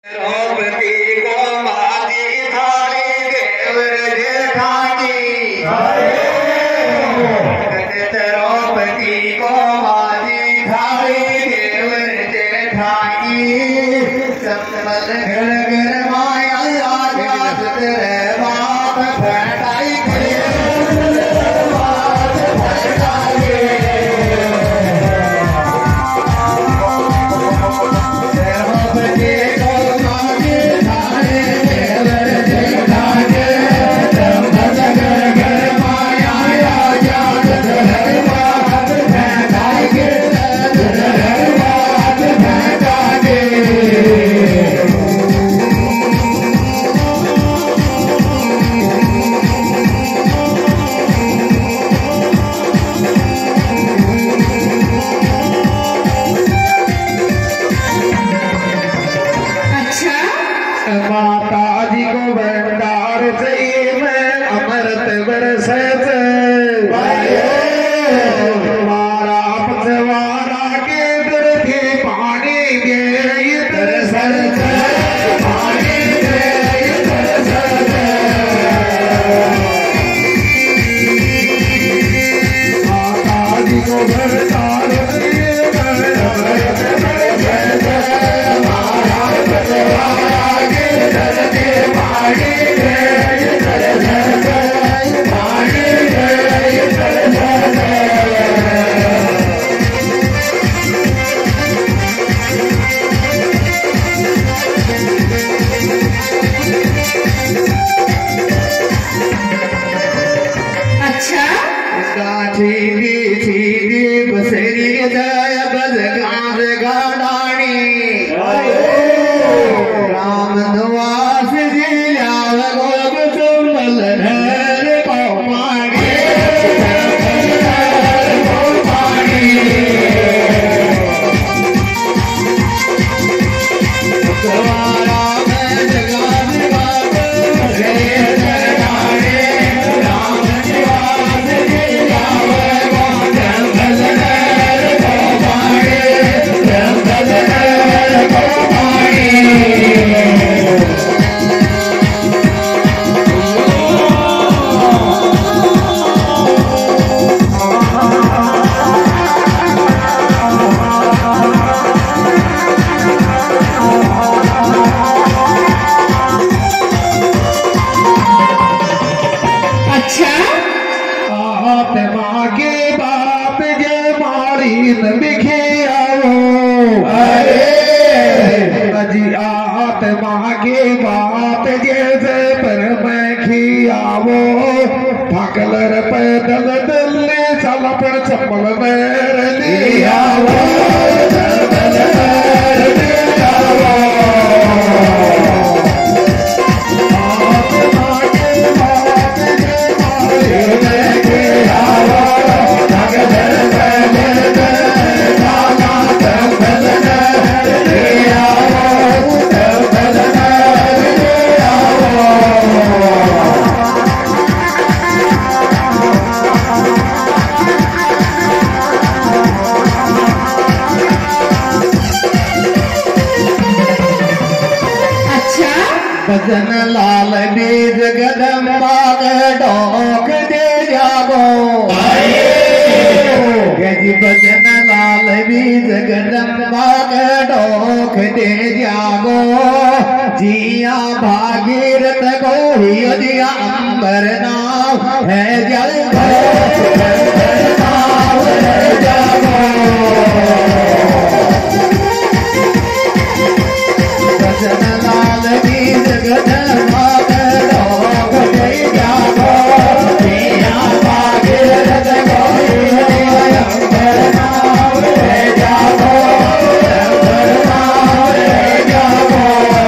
द्रौपदी को माती थाली देवर जेठानी द्रौपदी को माती थाली देवर जेठानी संबल घर घर माया आजाद तेरे बाप फटाई माता जी को भंडार चाहिए मैं अमृत बरसत मारा पछवाड़ा के दर के पानी गए दरसत पानी गए दरसत माता जी को भंडार चाहिए मैं अमृत बरसत मारा पछवाड़ा बसेरी दया बज गाँव गाड़ी राम निवास जी आव गोब चुमल धर पानी बिखे आओ अजी आत्मा के बात जैसे पर मैं खियावो थकलर पैदल दल्ले चल पर चप्पल पैर ले आओ भजन लाल बीज गदम बाग डोक दे जागो जी भजन लाल बीज गदम बाग डोक दे जागो जिया भागीरथ को जिया अंबर नाव है जल जागो भजन लाल बीज गदम बाग डोक दे जागो जिया भागीरथ को जिया अंबर नाव है जागो अंबर नाव है जागो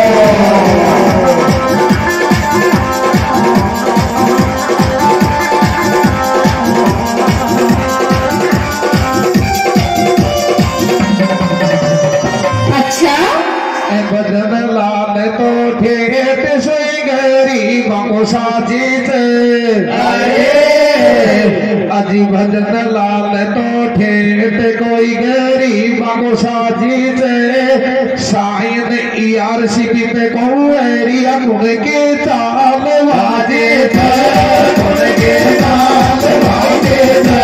भजन लाल तो ठेठ सोई गरीबों को साजिद अजी भजन लाल तो ठेठ कोई गरीब को साजी से साइन ERCP पे कोरिया गुण के ताल वाजे थे गुण के ताल वाजे थे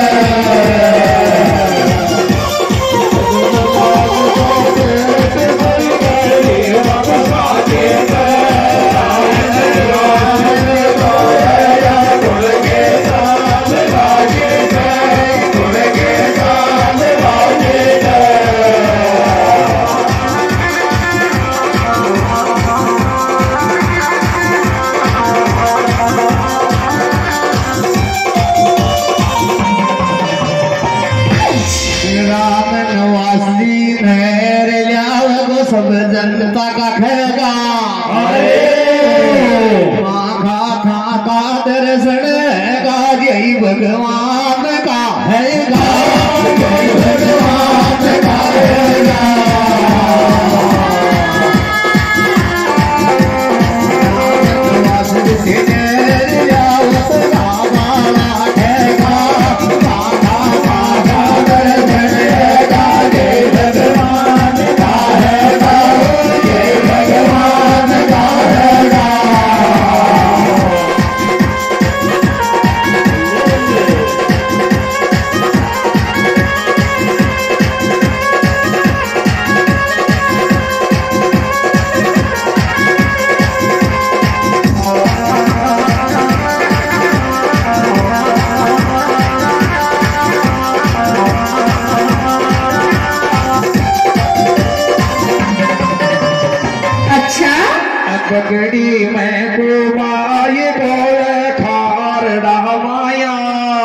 सब जनता का खेगा खा दर्शन का यही भगवान का हैगा भगवान का हैगा पगड़ी में कुमाई बोले खार डामाया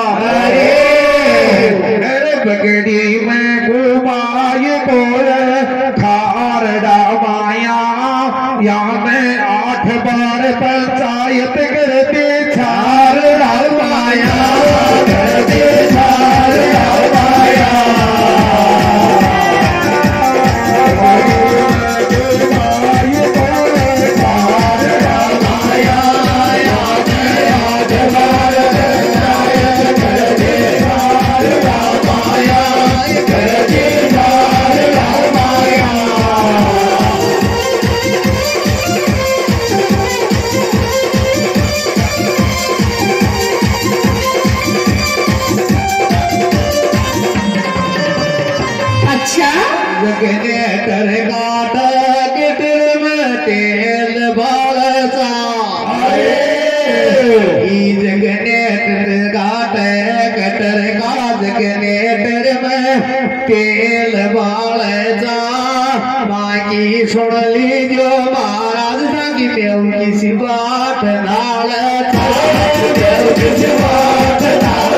अरे पगड़ी में कुमाई बोले खार डामाया या मैं 8 बार पंचायत करते छार डामाया करते छार डामाया जनरेटर काटा किटर में तेल बालसा जनरेटर काटे कटर का जनरेटर में तेल बालसा बाकी सुन लीजियो महाराज संगी देव किसी बात नाल देव किसी बात नाल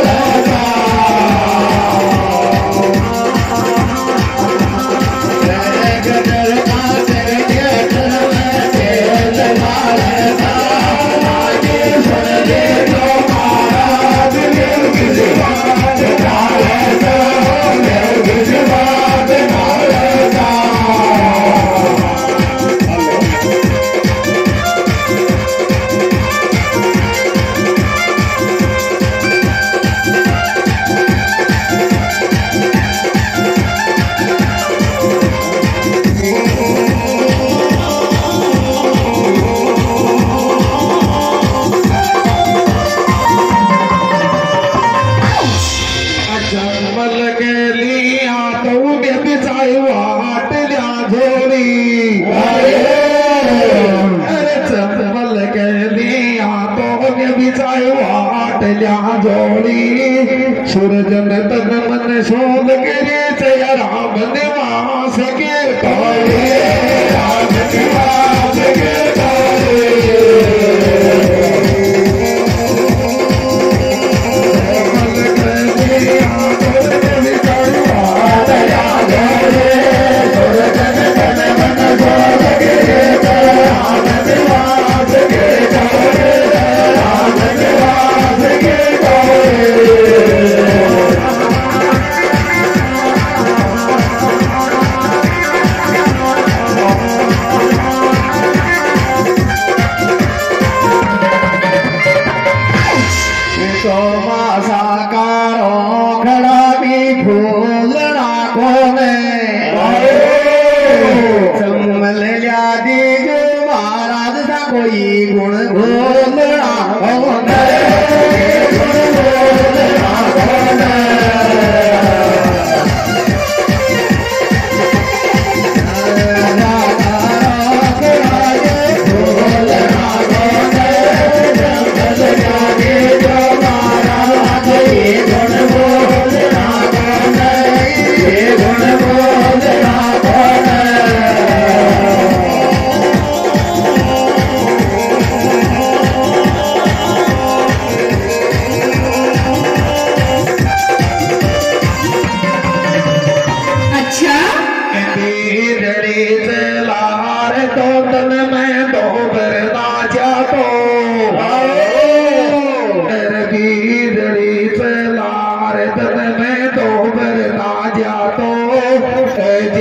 सूरज में तन मन शोध करे जय राम निवास के तारे राम निवास के कोई गुण बोलना कौन गुण बोलना कौन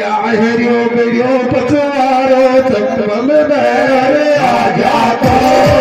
पछवारो चंबल आ जा तो